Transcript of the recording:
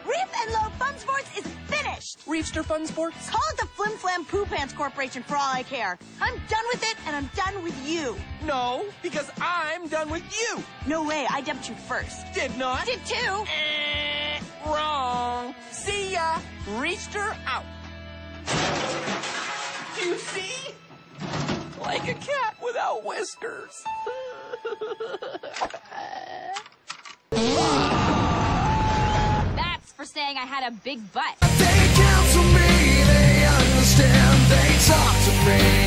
Reef and Low Fun Sports is finished. Reefster Fun Sports? Call it the Flim Flam Poo Pants Corporation for all I care. I'm done with it, and I'm done with you. No, because I'm done with you. No way, I dumped you first. Did not. Did too. Wrong. See ya. Reefster out. Do you see? Like a cat without whiskers. That's for saying I had a big butt. They counsel me, they understand, they talk to me.